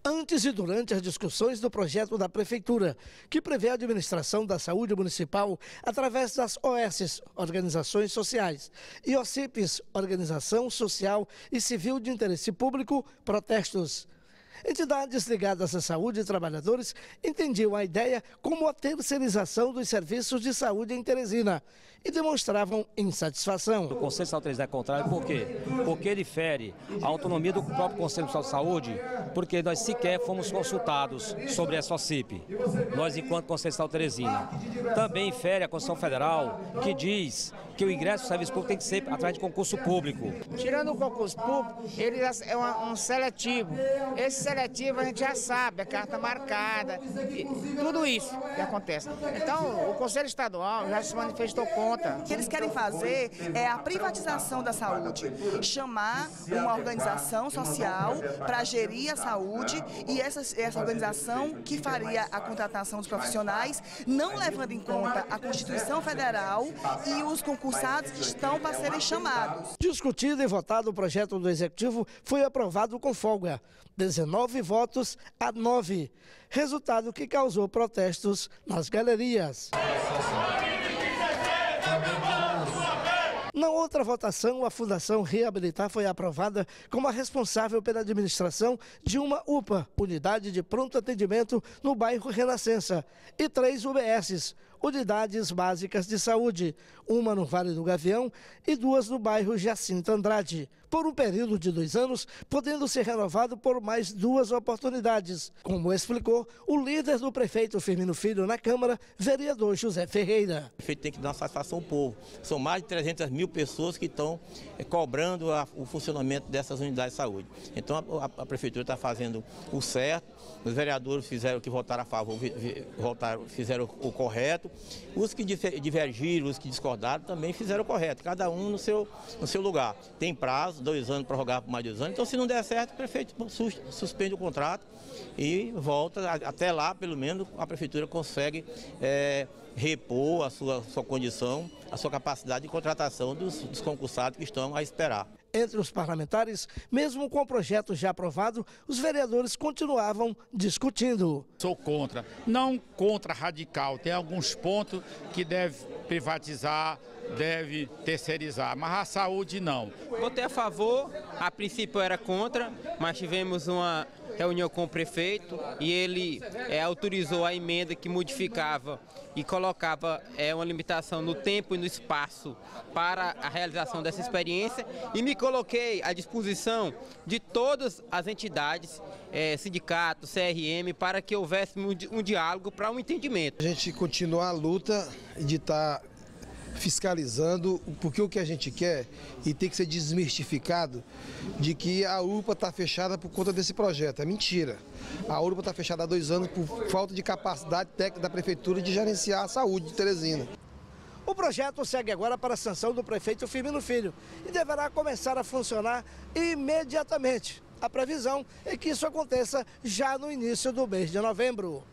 Antes e durante as discussões do projeto da Prefeitura, que prevê a administração da saúde municipal através das OS, Organizações Sociais, e OCIPs, Organização Social e Civil de Interesse Público, protestos. Entidades ligadas à saúde e trabalhadores entendiam a ideia como a terceirização dos serviços de saúde em Teresina e demonstravam insatisfação. O Conselho de Saúde é contrário, por quê? Porque ele fere a autonomia do próprio Conselho de Saúde, porque nós sequer fomos consultados sobre essa OCIP, nós enquanto Conselho de Saúde Teresina. Também fere a Constituição Federal, que diz que o ingresso do serviço público tem que ser através de concurso público. Tirando o concurso público, ele é um seletivo. Esse seletivo a gente já sabe, a carta marcada, tudo isso que acontece. Então, o Conselho Estadual já se manifestou contra. O que eles querem fazer é a privatização da saúde, chamar uma organização social para gerir a saúde e essa organização que faria a contratação dos profissionais, não levando em conta a Constituição Federal e os concursados que estão para serem chamados. Discutido e votado, o projeto do Executivo foi aprovado com folga, 19 votos a 9, resultado que causou protestos nas galerias. Na outra votação, a Fundação Reabilitar foi aprovada como a responsável pela administração de uma UPA, Unidade de Pronto Atendimento, no bairro Renascença, e 3 UBSs, Unidades Básicas de Saúde, uma no Vale do Gavião e 2 no bairro Jacinto Andrade, por um período de 2 anos, podendo ser renovado por mais 2 oportunidades, como explicou o líder do prefeito Firmino Filho na Câmara, vereador José Ferreira. O prefeito tem que dar satisfação ao povo. São mais de 300 mil pessoas que estão cobrando o funcionamento dessas unidades de saúde. Então a prefeitura está fazendo o certo, os vereadores fizeram o que votaram a favor, fizeram o correto, os que divergiram, os que discordaram também fizeram o correto, cada um no seu lugar. Tem prazo, 2 anos, prorrogar por mais 2 anos, então se não der certo, o prefeito suspende o contrato e volta, até lá pelo menos a prefeitura consegue repor a sua condição, a sua capacidade de contratação dos concursados que estão a esperar. Entre os parlamentares, mesmo com o projeto já aprovado, os vereadores continuavam discutindo. Sou contra, não contra radical, tem alguns pontos que deve privatizar, deve terceirizar, mas a saúde não. Votei a favor, a princípio era contra, mas tivemos uma reunião com o prefeito e ele autorizou a emenda que modificava e colocava uma limitação no tempo e no espaço para a realização dessa experiência e me coloquei à disposição de todas as entidades, sindicatos, CRM, para que houvesse um diálogo para um entendimento. A gente continua a luta de estar fiscalizando, porque o que a gente quer, e tem que ser desmistificado, de que a UPA está fechada por conta desse projeto. É mentira. A UPA está fechada há 2 anos por falta de capacidade técnica da Prefeitura de gerenciar a saúde de Teresina. O projeto segue agora para a sanção do prefeito Firmino Filho e deverá começar a funcionar imediatamente. A previsão é que isso aconteça já no início do mês de novembro.